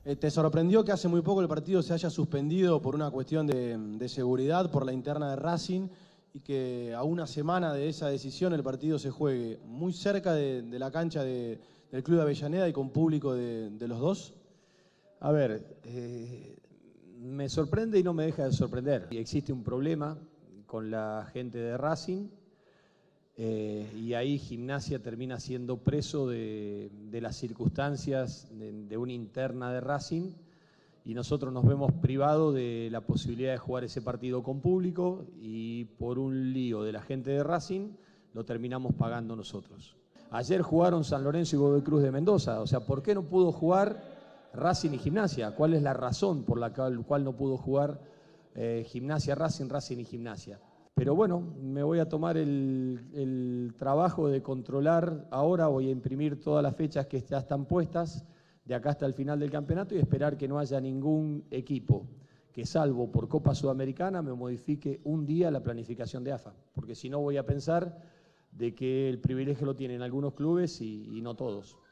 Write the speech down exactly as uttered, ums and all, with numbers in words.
Eh, ¿Te sorprendió que hace muy poco el partido se haya suspendido por una cuestión de, de seguridad, por la interna de Racing, y que a una semana de esa decisión el partido se juegue muy cerca de, de la cancha de, del Club de Avellaneda y con público de, de los dos? A ver, eh, me sorprende y no me deja de sorprender. Y existe un problema con la gente de Racing eh, y ahí Gimnasia termina siendo preso de, de las circunstancias de, de una interna de Racing y nosotros nos vemos privados de la posibilidad de jugar ese partido con público y por un lío de la gente de Racing lo terminamos pagando nosotros. Ayer jugaron San Lorenzo y Godoy Cruz de Mendoza, o sea, ¿por qué no pudo jugar Racing y Gimnasia? ¿Cuál es la razón por la cual no pudo jugar eh, Gimnasia, Racing, Racing y Gimnasia? Pero bueno, me voy a tomar el, el trabajo de controlar ahora, voy a imprimir todas las fechas que ya están puestas, de acá hasta el final del campeonato y esperar que no haya ningún equipo que salvo por Copa Sudamericana me modifique un día la planificación de A F A, porque si no voy a pensar de que el privilegio lo tienen algunos clubes y, y no todos.